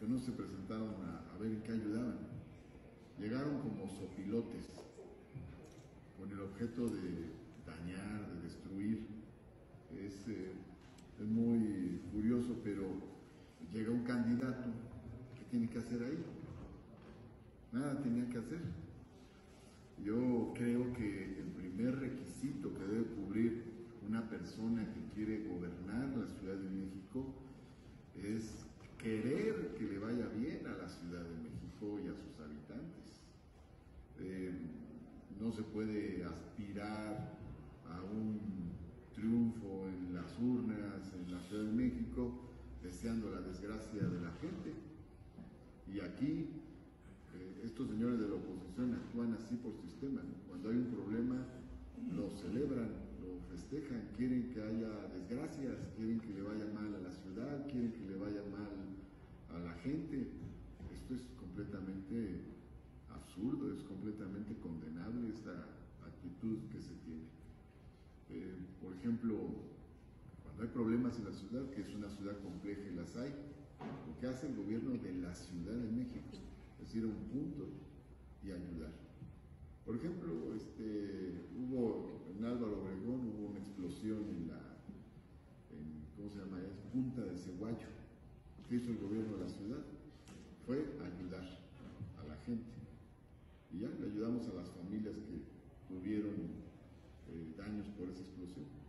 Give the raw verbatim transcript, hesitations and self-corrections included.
que no se presentaron a, a ver en qué ayudaban. Llegaron como sopilotes, con el objeto de dañar, de destruir. Es, eh, es muy curioso, pero llega un candidato, ¿qué tiene que hacer ahí? Nada tenía que hacer. Yo creo que el primer requisito que debe cubrir una persona que quiere gobernar la Ciudad de México es querer que le vaya bien a la Ciudad de México y a sus habitantes. Eh, no se puede aspirar a un triunfo en las urnas en la Ciudad de México deseando la desgracia de la gente. Y aquí eh, estos señores de la oposición actúan así por sistema, ¿no? Cuando hay un problema lo celebran, lo festejan, quieren que haya desgracias, quieren que le vaya mal a la ciudad, quieren que le vaya mal a la gente. Esto es completamente absurdo, es completamente condenable esta actitud que se tiene. Eh, por ejemplo, cuando hay problemas en la ciudad, que es una ciudad compleja y las hay, lo que hace el gobierno de la Ciudad de México es ir a un punto y ayudar. Por ejemplo, este, hubo en Álvaro Obregón hubo una explosión en la, en, ¿cómo se llama? Es Punta de Ceguayo. ¿Qué hizo el gobierno de la ciudad? Fue ayudar a la gente. Y ya le ayudamos a las familias que tuvieron eh, daños por esa explosión.